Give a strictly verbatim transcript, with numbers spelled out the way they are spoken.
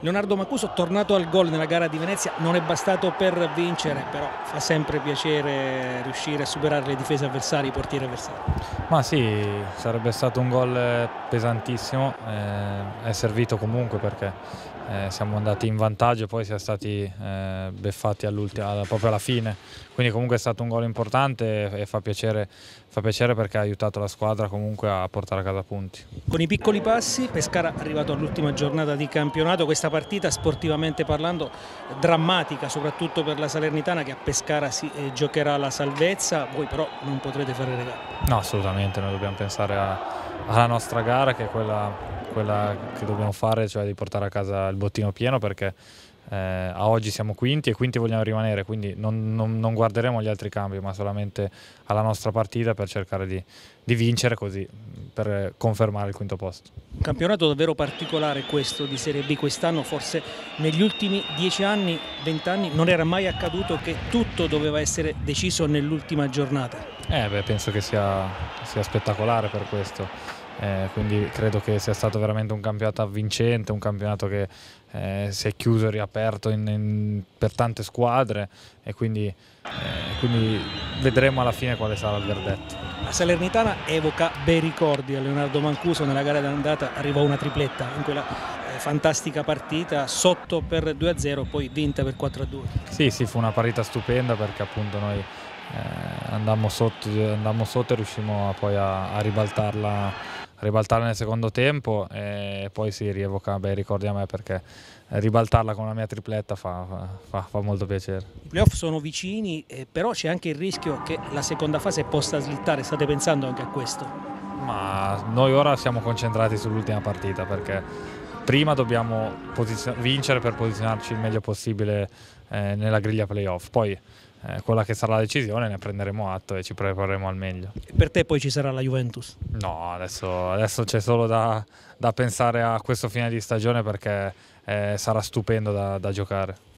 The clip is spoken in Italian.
Leonardo Mancuso, tornato al gol nella gara di Venezia, non è bastato per vincere, però fa sempre piacere riuscire a superare le difese avversarie, i portieri avversari. Ma sì, sarebbe stato un gol pesantissimo, eh, è servito comunque perché eh, siamo andati in vantaggio e poi siamo stati eh, beffati proprio alla fine, quindi comunque è stato un gol importante e fa piacere, fa piacere perché ha aiutato la squadra comunque a portare a casa punti. Con i piccoli passi, Pescara è arrivato all'ultima giornata di campionato, questa partita sportivamente parlando drammatica soprattutto per la Salernitana, che a Pescara si eh, giocherà la salvezza, voi però non potrete fare regalo. No, assolutamente, noi dobbiamo pensare a, alla nostra gara, che è quella, quella che dobbiamo fare, cioè di portare a casa il bottino pieno, perché eh, a oggi siamo quinti e quinti vogliamo rimanere, quindi non, non, non guarderemo agli altri cambi, ma solamente alla nostra partita per cercare di, di vincere, così per confermare il quinto posto. Un campionato davvero particolare questo di Serie B quest'anno, forse negli ultimi dieci anni, venti anni non era mai accaduto che tutto doveva essere deciso nell'ultima giornata. Eh beh, penso che sia, sia spettacolare per questo, eh, quindi credo che sia stato veramente un campionato avvincente, un campionato che eh, si è chiuso e riaperto in, in, per tante squadre e quindi, eh, quindi vedremo alla fine quale sarà il verdetto. La Salernitana evoca bei ricordi a Leonardo Mancuso, nella gara d'andata arrivò una tripletta in quella eh, fantastica partita, sotto per due a zero, poi vinta per quattro a due. Sì, sì, fu una partita stupenda perché appunto noi eh, andammo, sotto, andammo sotto e riuscimmo poi a, a ribaltarla ribaltarla nel secondo tempo e poi si rievoca bei ricordi a me, perché ribaltarla con la mia tripletta fa, fa, fa molto piacere. I playoff sono vicini, eh, però c'è anche il rischio che la seconda fase possa slittare, state pensando anche a questo? Ma noi ora siamo concentrati sull'ultima partita, perché prima dobbiamo vincere per posizionarci il meglio possibile eh, nella griglia playoff, poi eh, quella che sarà la decisione ne prenderemo atto e ci prepareremo al meglio. E per te poi ci sarà la Juventus? No, adesso, adesso c'è solo da, da pensare a questo fine di stagione, perché eh, sarà stupendo da, da giocare.